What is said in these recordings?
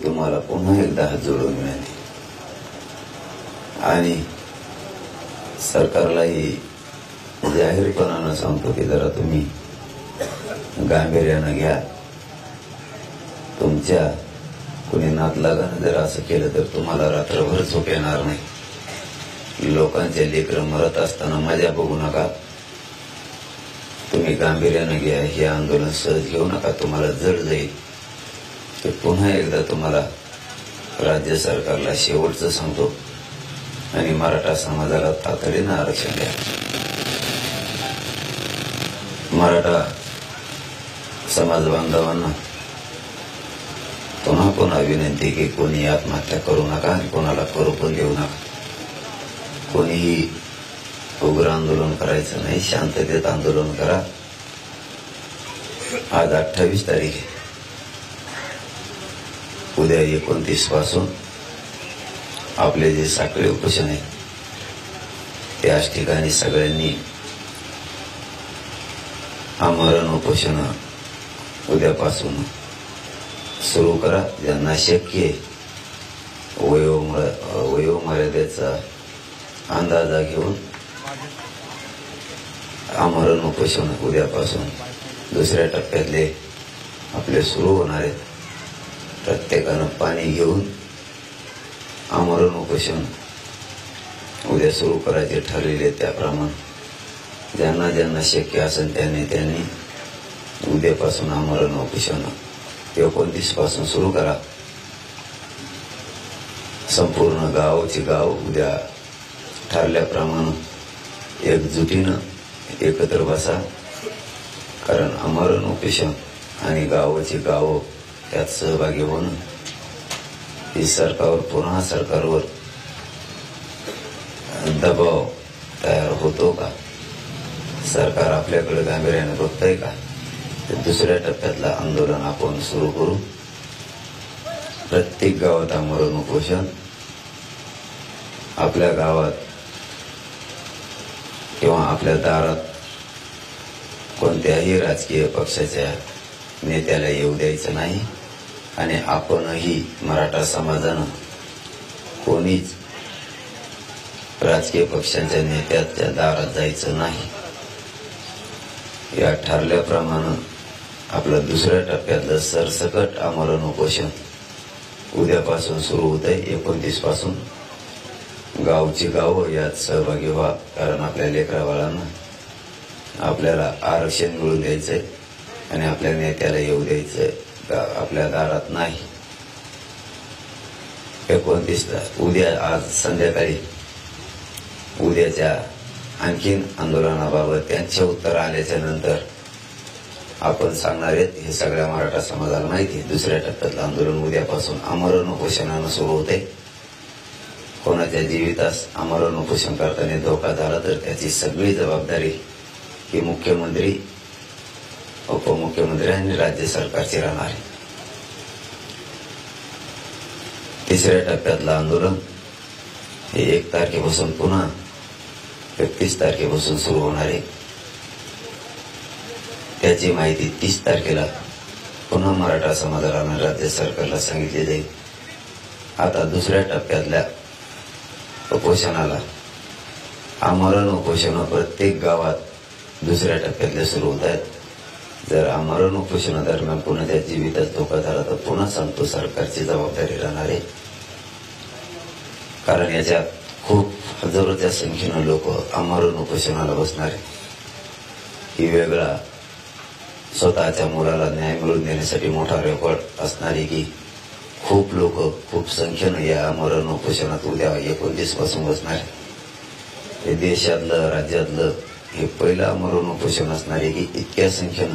तुम्हाला पुन्हा एकदा हात जोडून विनंती आणि सरकारलाही जाहीरपणानं सांगतो की जरा तुम्ही गांभीर्यानं घ्या. तुमच्या कुणी नातलागानं जर असं केलं तर तुम्हाला रात्रभर झोप येणार नाही. लोकांचे लेकरं मरत असताना मजा बघू नका. तुम्ही गांभीर्यानं घ्या. हे आंदोलन सहज घेऊ नका. तुम्हाला जड जाईल. ते पुन्हा एकदा तुम्हाला राज्य सरकारला शेवटचं सांगतो आणि मराठा समाजाला तातडीनं आरक्षण द्या. मराठा समाज बांधवांना पुन्हा पुन्हा विनंती की कोणी आत्महत्या करू नका आणि कोणाला करू पण देऊ नका. कोणीही उग्र आंदोलन करायचं नाही. शांततेत आंदोलन करा. आज 28 तारीख आहे. उद्या 29 पासून आपले जे साखळी उपोषण आहे त्याच ठिकाणी सगळ्यांनी आमरण उपोषण उद्यापासून सुरू करा. ज्यांना शक्य आहे वयोमर्यादेचा अंदाजा घेऊन आमरण उपोषण उद्यापासून दुसऱ्या टप्प्यातले आपले सुरू होणार आहेत. प्रत्येकानं पाणी घेऊन आमरण उपोषण उद्या सुरू करायचे ठरलेले. त्याप्रमाणे ज्यांना ज्यांना शक्य असेल त्यांनी उद्यापासून आमरण उपोषण 29 पासून सुरू करा. संपूर्ण गावची गाव उद्या ठरल्याप्रमाणे एकजुटीनं एकत्र बसा. कारण आमरण उपोषण आणि गावाची गाव त्यात सहभागी होणं ही सरकारवर दबाव तयार होतो का? सरकार आपल्याकडे गांभीर्याने बघतंय का? दुसऱ्या टप्प्यातलं आंदोलन आपण सुरू करू. प्रत्येक गावात आमरण उपोषण. आपल्या गावात किंवा आपल्या दारात कोणत्याही राजकीय पक्षाच्या नेत्याला येऊ द्यायचं नाही आणि आपणही मराठा समाजानं कोणीच राजकीय पक्षांच्या नेत्याच्या दारात जायचं नाही. या ठरल्याप्रमाणे आपलं दुसऱ्या टप्प्यातलं सरसकट आमरण उपोषण उद्यापासून सुरू होत आहे. 29 पासून गावची गाव यात सहभागी व्हा. कारण आपल्या लेकराबाळांना आपल्याला आरक्षण मिळवून द्यायचंय आणि आपल्या नेत्याला येऊ द्यायचंय आपल्या दारात नाही. 29 उद्या आज संध्याकाळी उद्याच्या आणखीन आंदोलनाबाबत त्यांचे उत्तर आल्याच्या नंतर आपण सांगणार आहेत. हे सगळ्या मराठा समाजाला माहिती आहे. दुसऱ्या टप्प्यातलं आंदोलन उद्यापासून आमरण उपोषणानं सुरू होते. कोणाच्या जीवितास आमरण उपोषण करताना धोका झाला तर त्याची सगळी जबाबदारी ही मुख्यमंत्री, उपमुख्यमंत्री आणि राज्य सरकारची राहणार आहे. तिसऱ्या टप्प्यातलं आंदोलन हे 1 तारखेपासून पुन्हा 31 तारखेपासून सुरू होणार आहे. त्याची माहिती 30 तारखेला पुन्हा मराठा समाजाला आणि राज्य सरकारला सांगितली जाईल. आता दुसऱ्या टप्प्यातल्या उपोषणाला आमरण उपोषण प्रत्येक गावात दुसऱ्या टप्प्यातले सुरू होत आहेत. जर आमरण उपोषणादरम्यान कोणाच्या जीवितात धोका झाला तर पुन्हा सांगतो सरकारची जबाबदारी राहणार आहे. कारण याच्यात खूप हजारोच्या संख्येनं लोक आमरण उपोषणाला बसणार आहे. ही वेगळा स्वतःच्या मुलाला न्याय मिळवून देण्यासाठी मोठा रेकॉर्ड असणारी की खूप लोक खूप संख्येनं या आमरण उपोषणात उद्या 29 पासून बसणार आहे. हे देशातलं राज्यातलं हे पहिलं आमरण उपोषण असणार आहे की इतक्या संख्येनं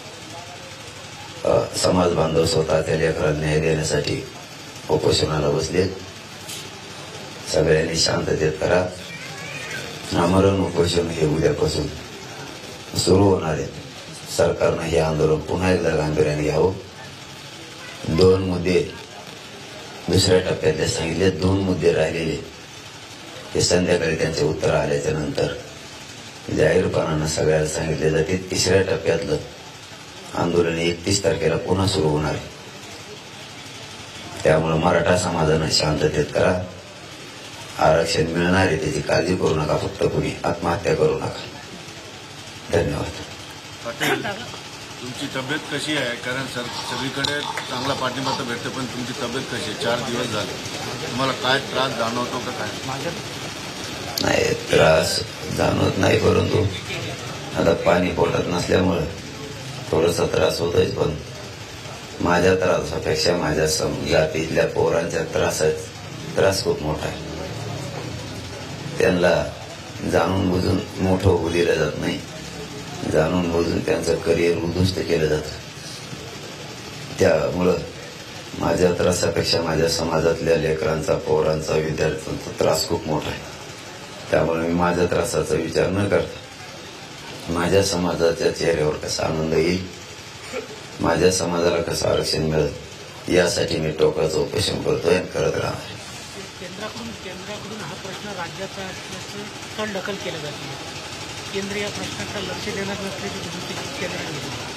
समाज बांधव स्वतःच्या लेकराला न्याय देण्यासाठी उपोषणाला बसले. सगळ्यांनी शांततेत करा. आमरण उपोषण हे उद्यापासून सुरू होणार आहे. सरकारनं हे आंदोलन पुन्हा एकदा गांभीर्याने घ्यावं. 2 मुद्दे दुसऱ्या टप्प्यातले सांगितले. 2 मुद्दे राहिलेले ते संध्याकाळी त्यांचे उत्तर आल्याच्या नंतर जाहीरपणानं सगळ्याला सांगितले जाते. तिसऱ्या टप्प्यातलं आंदोलन 31 तारखेला पुन्हा सुरू होणार आहे. त्यामुळे मराठा समाजानं शांततेत करा. आरक्षण मिळणार आहे त्याची काळजी करू नका. फक्त कुणी आत्महत्या करू नका. धन्यवाद. पाटील, तुमची तब्येत कशी आहे? कारण सगळीकडे चांगला पाठिंबा तर भेटतो, पण तुमची तब्येत कशी आहे? 4 दिवस झाले, तुम्हाला काय त्रास जाणवतो का? काय नाही, त्रास जाणवत नाही, परंतु आता पाणी पोटात नसल्यामुळे थोडासा त्रास होतोय. पण माझ्या त्रासापेक्षा माझ्या जातीतल्या पोरांच्या त्रास खूप मोठा आहे. त्यांना जाणून बुजून मोठं होऊ दिलं जात नाही. जाणून बुजून त्यांचं करिअर उद्ध्वस्त केलं जातं. त्यामुळं माझ्या त्रासापेक्षा माझ्या समाजातल्या लेकरांचा, पोरांचा, विद्यार्थ्यांचा त्रास खूप मोठा आहे. त्यामुळे मी माझ्या त्रासाचा विचार न करता माझ्या समाजाच्या चेहऱ्यावर कसा आनंद येईल, माझ्या समाजाला कसं आरक्षण मिळेल, यासाठी मी टोकाचं उपोषण करतोय आणि करत राहणार. केंद्राकडून हा प्रश्न राज्याचा असल्याचं कल ढकल केलं जाते. केंद्र या प्रश्नाकडे लक्ष देणार नसल्याची भूमिका केंद्राने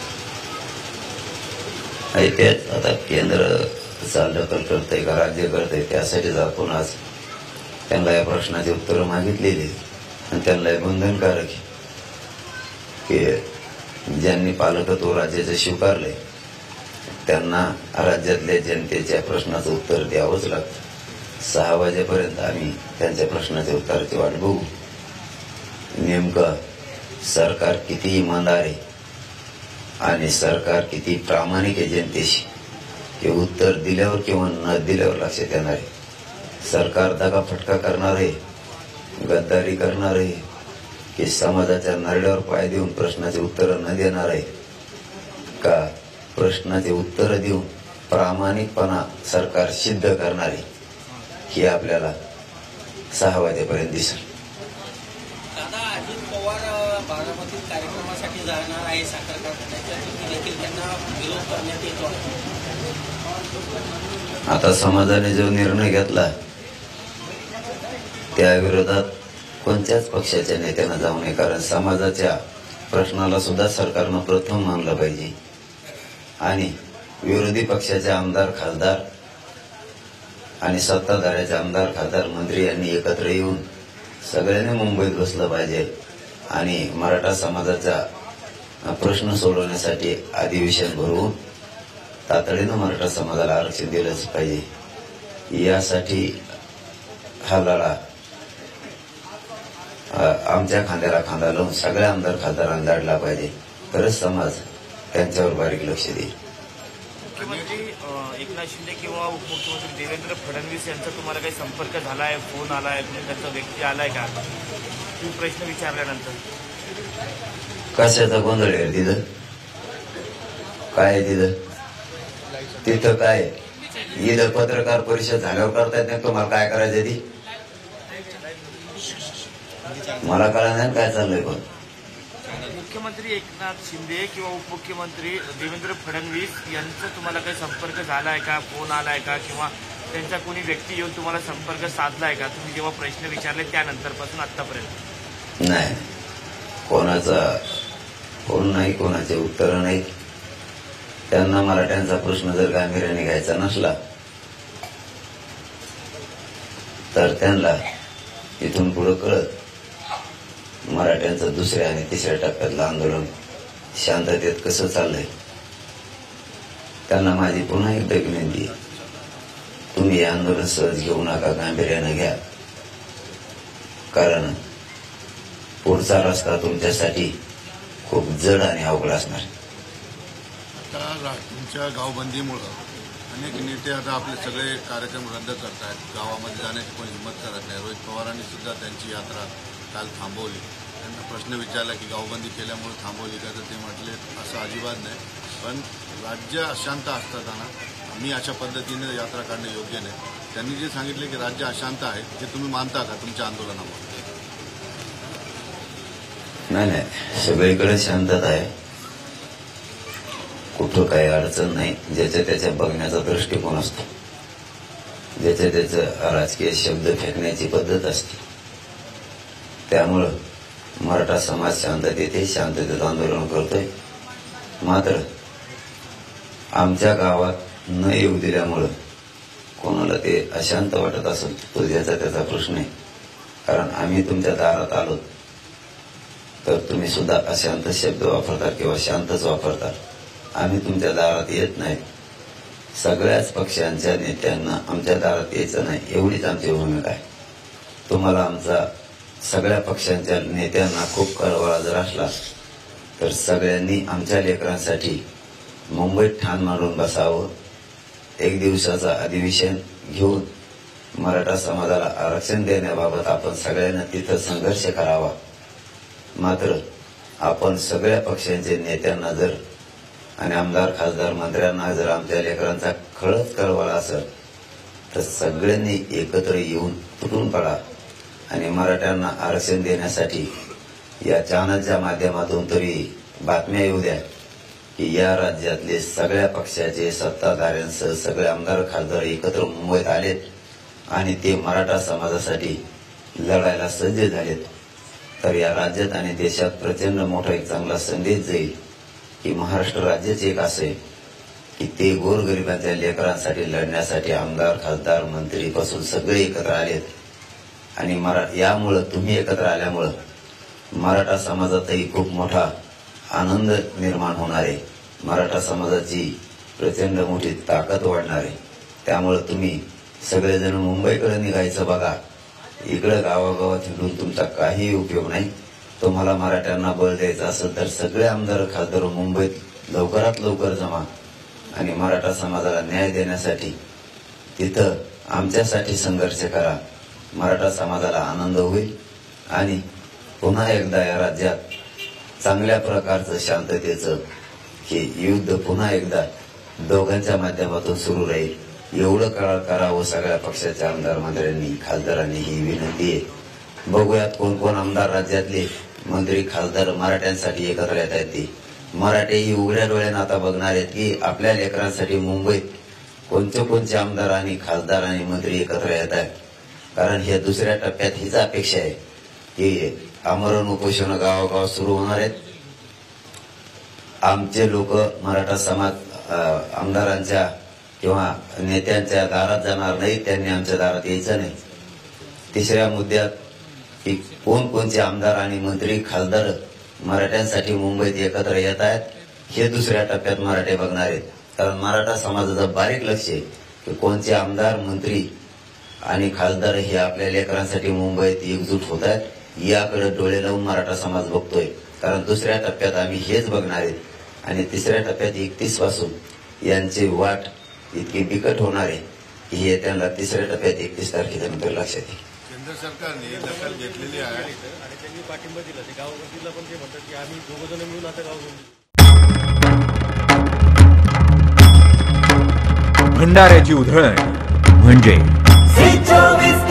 तेच आता केंद्र चालढकल करतंय का राज्य करतंय, त्यासाठीच आपण आज त्यांना या प्रश्नाची उत्तरं मागितलेली आणि त्यांना बंधनकारक आहे की ज्यांनी पालकत्व राज्याचं स्वीकारलंय त्यांना राज्यातल्या जनतेच्या प्रश्नाचं उत्तर द्यावंच लागतं. 6 वाजेपर्यंत आम्ही त्यांच्या प्रश्नाच्या उत्तराची वाट बघू. नेमकं सरकार किती इमानदार आहे आणि सरकार किती प्रामाणिक आहे जनतेशी, हे उत्तर दिल्यावर किंवा न दिल्यावर लक्षात येणार आहे. सरकार दगाफटका करणार आहे, गद्दारी करणार आहे की समाजाच्या नरड्यावर पाय देऊन प्रश्नाचे उत्तरं न देणार आहे का प्रश्नाचे उत्तरं देऊन प्रामाणिकपणा सरकार सिद्ध करणार आहे, हे आपल्याला 6 वाजेपर्यंत दिसेल. दादा, अजित पवार बारामतीत कार्यक्रमासाठी जाणार आहे साखर कारखान्याच्या, देखील त्यांना विरोध करण्यात येतो. आता समाजाने जो निर्णय घेतला त्या विरोधात कोणत्याच पक्षाच्या नेत्यांना जाऊ नये. कारण समाजाच्या प्रश्नाला सुद्धा सरकारनं प्रथम मानलं पाहिजे आणि विरोधी पक्षाचे आमदार, खासदार आणि सत्ताधाऱ्याचे आमदार, खासदार, मंत्री यांनी एकत्र येऊन सगळ्यांनी मुंबईत बसलं पाहिजे आणि मराठा समाजाचा प्रश्न सोडवण्यासाठी अधिवेशन भरवून तातडीनं मराठा समाजाला आरक्षण दिलंच पाहिजे. यासाठी हा लढा आमच्या खांद्याला खांदा लावून सगळ्या आमदार, खासदारांनी लढला पाहिजे. तरच समाज त्यांच्यावर बारीक लक्ष देईल. मुख्यमंत्री एकनाथ शिंदे किंवा उपमुख्यमंत्री देवेंद्र फडणवीस यांचा तुम्हाला काही संपर्क झालाय, फोन आलाय, त्यांचा व्यक्ती आलाय का? तुम्ही प्रश्न विचारल्यानंतर कशाचा गोंधळ आहे तिथं? काय आहे तिथं काय? इथं पत्रकार परिषद झाल्यावर करतायत नाही, तुम्हाला काय करायचं ती मला कळलं नाही काय चाललंय. पण मुख्यमंत्री एकनाथ शिंदे किंवा उपमुख्यमंत्री देवेंद्र फडणवीस यांचा तुम्हाला काही संपर्क झालाय का, फोन आलाय का, किंवा त्यांचा कोणी व्यक्ती येऊन तुम्हाला संपर्क साधलाय का? तुम्ही जेव्हा प्रश्न विचारले त्यानंतर पासून आतापर्यंत? नाही, कोणाचा फोन नाही, कोणाचे उत्तर नाही. त्यांना मराठ्यांचा प्रश्न जर गांभीर्याने घ्यायचा नसला तर त्यांना इथून पुढे कळत मराठ्यांचं 2ऱ्या आणि 3ऱ्या टप्प्यातलं आंदोलन शांततेत कसं चाललंय. त्यांना माझी पुन्हा एकदा विनंती आहे, तुम्ही हे आंदोलन सहज घेऊ नका, गांभीर्यानं घ्या. कारण पुढचा रस्ता तुमच्यासाठी खूप जड आणि अवघड असणार. आता तुमच्या गावबंदीमुळं अनेक नेते आता आपले सगळे कार्यक्रम रद्द करत आहेत. गावामध्ये जाण्याची कोणी हिंमत करत नाही. रोहित पवारांनी सुद्धा त्यांची यात्रा काल थांबवली. त्यांना प्रश्न विचारला की गावबंदी केल्यामुळे थांबवली का, तर ते म्हटले असं अजिबात नाही, पण राज्य अशांत असताना आम्ही अशा पद्धतीने यात्रा काढणं योग्य नाही. त्यांनी जे सांगितले की राज्य अशांत आहे, हे तुम्ही मानता का तुमच्या आंदोलनामध्ये? नाही, सगळीकडे शांतता आहे, कुठं काही अडचण नाही. ज्याच्या त्याच्या बघण्याचा दृष्टिकोन असतो, ज्याच्या त्याचं राजकीय शब्द फेकण्याची पद्धत असते. त्यामुळं मराठा समाज शांततेत आंदोलन करतोय. मात्र आमच्या गावात न येऊ दिल्यामुळं ते अशांत वाटत असेल तो ज्याचा त्याचा प्रश्न आहे. कारण आम्ही तुमच्या दारात आलो तर तुम्ही सुद्धा अशांत शब्द वापरता किंवा शांतच वापरता. आम्ही तुमच्या दारात येत नाही. सगळ्याच पक्षांच्या नेत्यांना आमच्या दारात यायचं नाही एवढीच आमची भूमिका आहे. तुम्हाला आमचा सगळ्या पक्षांच्या नेत्यांना खूप कळवळा जर असला तर सगळ्यांनी आमच्या लेकरांसाठी मुंबईत ठाण मारून बसावं. एक दिवसाचं अधिवेशन घेऊन मराठा समाजाला आरक्षण देण्याबाबत आपण सगळ्यांना तिथं संघर्ष करावा. मात्र आपण सगळ्या पक्षांचे नेत्यांना जर आणि आमदार खासदार मंत्र्यांना जर आमच्या लेकरांचा खळच कळवळा असेल तर सगळ्यांनी एकत्र येऊन तुटून पडा आणि मराठ्यांना आरक्षण देण्यासाठी या चॅनलच्या माध्यमातून तरी बातम्या येऊ द्या की या राज्यातले सगळ्या पक्षाचे सत्ताधाऱ्यांसह सगळे आमदार खासदार एकत्र मुंबईत आलेत आणि ते मराठा समाजासाठी लढायला सज्ज झालेत. तर या राज्यात आणि देशात प्रचंड मोठा एक चांगला संदेश जाईल की महाराष्ट्र राज्याचे एक असे की ते गोरगरिबांच्या लेकरांसाठी लढण्यासाठी आमदार खासदार मंत्रीपासून सगळे एकत्र आलेत. आणि यामुळं तुम्ही एकत्र आल्यामुळं मराठा समाजातही खूप मोठा आनंद निर्माण होणार आहे. मराठा समाजाची प्रचंड मोठी ताकद वाढणार आहे. त्यामुळे तुम्ही सगळेजण मुंबईकडे निघायचं बघा. इकडे गावागावात हिंडून तुमचा काही उपयोग नाही. तुम्हाला मराठ्यांना बळ द्यायचं असेल तर सगळे आमदार खासदार मुंबईत लवकरात लवकर जमा आणि मराठा समाजाला न्याय देण्यासाठी तिथं आमच्यासाठी संघर्ष करा. मराठा समाजाला आनंद होईल आणि पुन्हा एकदा या राज्यात चांगल्या प्रकारचं शांततेचं हे युद्ध पुन्हा एकदा दोघांच्या माध्यमातून सुरू राहील. एवढं करावं सगळ्या पक्षाच्या आमदार मंत्र्यांनी खासदारांनी ही विनंती आहे. बघूयात कोण कोण आमदार राज्यातले मंत्री खासदार मराठ्यांसाठी एकत्र येत आहेत. ते मराठे ही उघड्या डोळ्यानं आता बघणार आहेत की आपल्या लेकरांसाठी मुंबईत कोणते आमदार आणि खासदार आणि मंत्री एकत्र येत आहेत. कारण हे दुसऱ्या टप्प्यात हीच अपेक्षा आहे की आमरण उपोषण गावागाव सुरू होणार आहेत. आमचे लोक मराठा समाज आमदारांच्या किंवा नेत्यांच्या दारात जाणार नाही. त्यांनी आमच्या दारात यायचं नाही. तिसऱ्या मुद्द्यात की कोणकोणचे आमदार आणि मंत्री खासदार मराठ्यांसाठी मुंबईत एकत्र येत आहेत हे दुसऱ्या टप्प्यात मराठे बघणार आहेत. कारण मराठा समाजाचं बारीक लक्ष आहे की कोणते आमदार मंत्री आणि खासदार हे आपल्या लेकरांसाठी मुंबईत एकजूट होत आहेत. याकडे डोळे लावून मराठा समाज बघतोय. कारण दुसऱ्या टप्प्यात आम्ही हेच बघणार आहेत आणि तिसऱ्या टप्प्यात 31 पासून यांची वाट इतकी बिकट होणार आहे की हे त्यांना तिसऱ्या टप्प्यात 31 तारखेच्या नंतर लक्षात येईल. केंद्र सरकारने दखल घेतलेली आहे आणि त्यांनी पाठिंबा दिला. ते गावबंदीला पण ते म्हणतात की आम्ही दोघं जण मिळून आता गावबंदी. भंडाऱ्याची उधळण म्हणजे